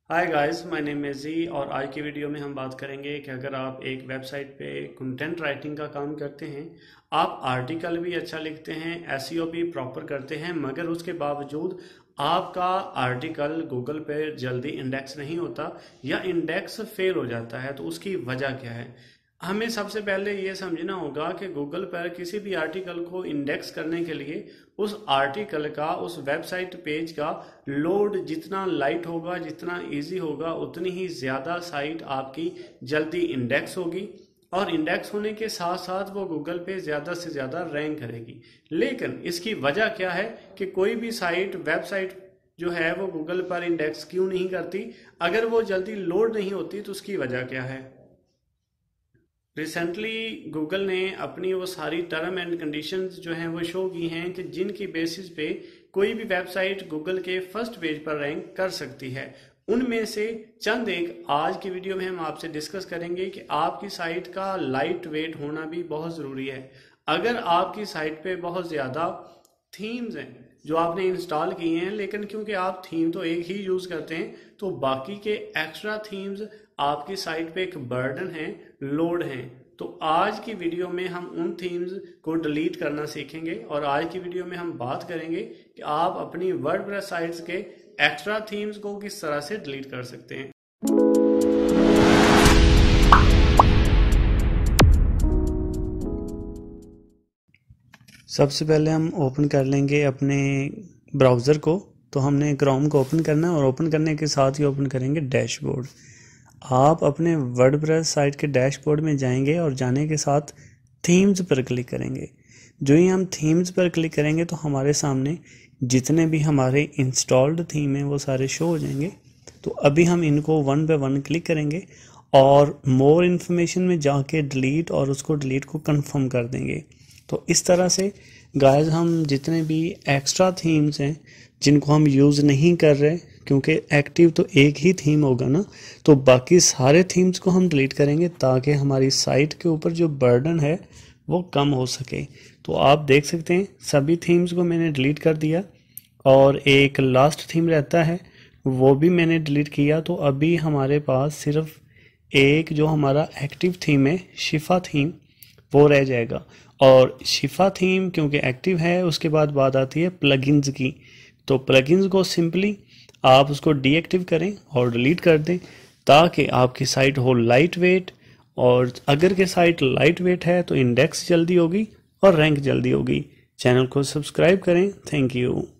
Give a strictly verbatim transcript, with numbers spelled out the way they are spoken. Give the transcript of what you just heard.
Hi guys, my name is जी और आज की वीडियो में हम बात करेंगे कि अगर आप एक वेबसाइट पे कंटेंट राइटिंग का काम करते हैं, आप आर्टिकल भी अच्छा लिखते हैं, एसईओ भी प्रॉपर करते हैं, मगर उसके बावजूद आपका आर्टिकल गूगल पे जल्दी इंडेक्स नहीं होता या इंडेक्स फेल हो जाता है, तो उसकी वजह क्या है। हमें सबसे पहले ये समझना होगा कि गूगल पर किसी भी आर्टिकल को इंडेक्स करने के लिए उस आर्टिकल का, उस वेबसाइट पेज का लोड जितना लाइट होगा, जितना इजी होगा, उतनी ही ज़्यादा साइट आपकी जल्दी इंडेक्स होगी और इंडेक्स होने के साथ साथ वो गूगल पे ज़्यादा से ज़्यादा रैंक करेगी। लेकिन इसकी वजह क्या है कि कोई भी साइट, वेबसाइट जो है वो गूगल पर इंडेक्स क्यों नहीं करती? अगर वो जल्दी लोड नहीं होती तो उसकी वजह क्या है? रिसेंटली गूगल ने अपनी वो सारी टर्म एंड कंडीशंस जो हैं वो शो की हैं कि जिनकी बेसिस पे कोई भी वेबसाइट गूगल के फर्स्ट पेज पर रैंक कर सकती है। उनमें से चंद एक आज की वीडियो में हम आपसे डिस्कस करेंगे कि आपकी साइट का लाइट वेट होना भी बहुत ज़रूरी है। अगर आपकी साइट पे बहुत ज़्यादा थीम्स हैं जो आपने इंस्टॉल किए हैं, लेकिन क्योंकि आप थीम तो एक ही यूज़ करते हैं, तो बाकी के एक्स्ट्रा थीम्स आपकी साइट पे एक बर्डन है, लोड हैं। तो आज की वीडियो में हम उन थीम्स को डिलीट करना सीखेंगे और आज की वीडियो में हम बात करेंगे कि आप अपनी वर्डप्रेस साइट्स के एक्स्ट्रा थीम्स को किस तरह से डिलीट कर सकते हैं। सबसे पहले हम ओपन कर लेंगे अपने ब्राउज़र को। तो हमने क्रोम को ओपन करना है और ओपन करने के साथ ही ओपन करेंगे डैशबोर्ड। आप अपने वर्डप्रेस साइट के डैशबोर्ड में जाएंगे और जाने के साथ थीम्स पर क्लिक करेंगे। जो ही हम थीम्स पर क्लिक करेंगे तो हमारे सामने जितने भी हमारे इंस्टॉल्ड थीम हैं वो सारे शो हो जाएंगे। तो अभी हम इनको वन बाय वन क्लिक करेंगे और मोर इन्फॉर्मेशन में जाके डिलीट और उसको डिलीट को कंफर्म कर देंगे। तो इस तरह से गाइस हम जितने भी एक्स्ट्रा थीम्स हैं जिनको हम यूज़ नहीं कर रहे, क्योंकि एक्टिव तो एक ही थीम होगा ना, तो बाकी सारे थीम्स को हम डिलीट करेंगे ताकि हमारी साइट के ऊपर जो बर्डन है वो कम हो सके। तो आप देख सकते हैं सभी थीम्स को मैंने डिलीट कर दिया और एक लास्ट थीम रहता है वो भी मैंने डिलीट किया। तो अभी हमारे पास सिर्फ एक जो हमारा एक्टिव थीम है, शिफा थीम, वो रह जाएगा। और शिफा थीम क्योंकि एक्टिव है, उसके बाद बात आती है प्लगइन्स की। तो प्लगइन्स को सिंपली आप उसको डीएक्टिव करें और डिलीट कर दें ताकि आपकी साइट हो लाइट वेट। और अगर के साइट लाइट वेट है तो इंडेक्स जल्दी होगी और रैंक जल्दी होगी। चैनल को सब्सक्राइब करें। Thank you.